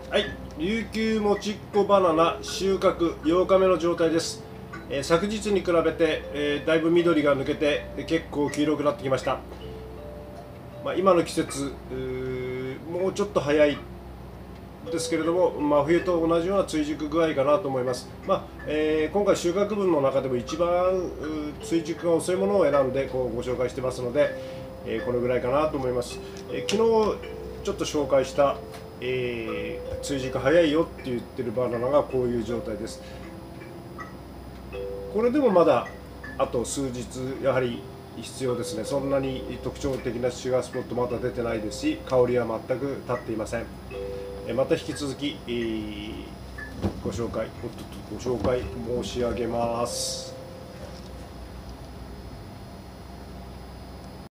はい、琉球もちっこバナナ収穫8日目の状態です。昨日に比べて、だいぶ緑が抜けて結構黄色くなってきました。今の季節もうちょっと早いですけれども、真冬と同じような追熟具合かなと思います。今回収穫分の中でも一番追熟が遅いものを選んでご紹介してますので、これぐらいかなと思います。昨日ちょっと紹介した、追熟早いよって言ってるバナナがこういう状態です。これでもまだあと数日やはり必要ですね。そんなに特徴的なシュガースポットまだ出てないですし、香りは全く立っていません。また引き続き、ご紹介申し上げます。